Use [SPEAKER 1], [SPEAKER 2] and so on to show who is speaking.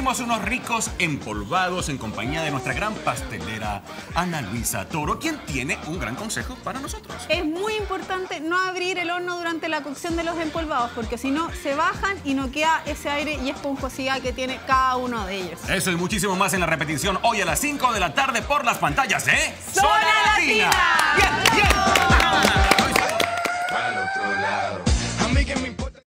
[SPEAKER 1] hicimos unos ricos empolvados en compañía de nuestra gran pastelera Ana Luisa Toro, quien tiene un gran consejo para nosotros.
[SPEAKER 2] Es muy importante no abrir el horno durante la cocción de los empolvados, porque si no se bajan y no queda ese aire y esponjosidad que tiene cada uno de ellos.
[SPEAKER 1] Eso y muchísimo más en la repetición hoy a las 5 de la tarde por las pantallas de
[SPEAKER 2] ¡Zona Latina!
[SPEAKER 1] ¡Bien, bien!
[SPEAKER 3] Al otro lado. A mí que me importa.